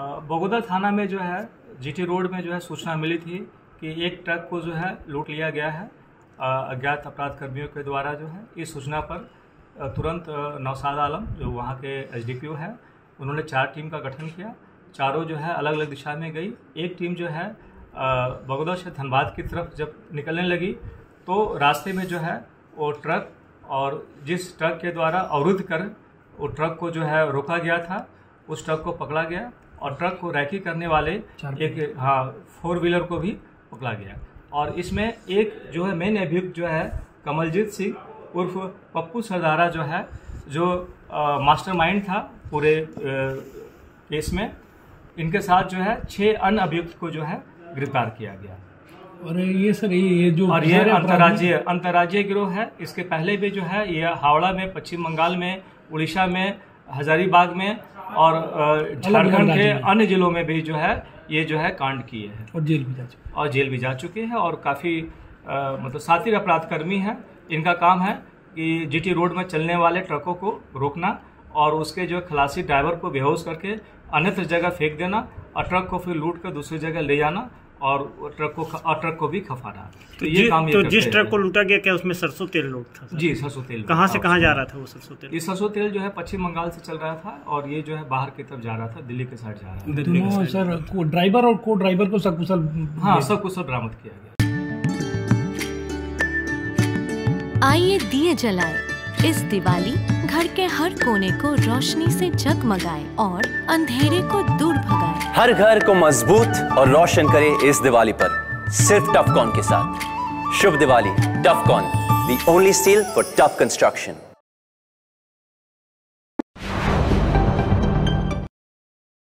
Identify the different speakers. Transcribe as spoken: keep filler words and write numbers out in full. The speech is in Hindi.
Speaker 1: बगोदर थाना में जो है जीटी रोड में जो है सूचना मिली थी कि एक ट्रक को जो है लूट लिया गया है अज्ञात अपराध कर्मियों के द्वारा। जो है इस सूचना पर तुरंत नौशाद आलम जो वहाँ के एसडीपीओ है उन्होंने चार टीम का गठन किया। चारों जो है अलग अलग दिशा में गई। एक टीम जो है बगोदर से धनबाद की तरफ जब निकलने लगी तो रास्ते में जो है वो ट्रक और जिस ट्रक के द्वारा अवरुद्ध कर वो ट्रक को जो है रोका गया था उस ट्रक को पकड़ा गया और ट्रक को रैकी करने वाले एक हाँ फोर व्हीलर को भी पकड़ा गया। और इसमें एक जो है मेन अभियुक्त जो है कमलजीत सिंह उर्फ पप्पू सरदारा जो है जो आ, मास्टरमाइंड था पूरे केस में, इनके साथ जो है छह अन्य अभियुक्त को जो है गिरफ्तार किया गया।
Speaker 2: और ये सर ये जो
Speaker 1: और ये अंतर्राज्यीय अंतर्राज्यीय गिरोह है। इसके पहले भी जो है ये हावड़ा में, पश्चिम बंगाल में, उड़ीसा में, हजारीबाग में और झारखंड के अन्य जिलों में भी जो है ये जो है कांड किए हैं
Speaker 2: और जेल भी जा चुके
Speaker 1: और जेल भी जा चुके हैं और काफ़ी मतलब शातिर अपराध कर्मी हैं। इनका काम है कि जीटी रोड में चलने वाले ट्रकों को रोकना और उसके जो खलासी ड्राइवर को बेहोश करके अन्यत्र जगह फेंक देना और ट्रक को फिर लूट कर दूसरी जगह ले जाना और ट्रक को और ट्रक को भी खफाना। तो, तो ये काम ये
Speaker 3: तो जिस ट्रक को लूटा गया क्या उसमें सरसों तेल लोड था सर?
Speaker 1: जी सरसों तेल।
Speaker 3: कहाँ से कहाँ जा रहा था वो सरसों तेल?
Speaker 1: ये सरसों तेल जो है पश्चिम बंगाल से चल रहा था और ये जो है बाहर की तरफ जा रहा था, दिल्ली के साइड जा रहा था।
Speaker 2: दोनों सर ड्राइवर और को ड्राइवर को सकुशल
Speaker 1: हाँ सकुशल बरामद किया गया।
Speaker 4: आइए दिए जलाएं। इस दिवाली घर के हर कोने को रोशनी से जगमगाए और अंधेरे को दूर भगाए।
Speaker 5: हर घर को मजबूत और रोशन करे इस दिवाली पर सिर्फ टफकॉन के साथ। शुभ Diwali. टफकॉन, the only steel for tough construction।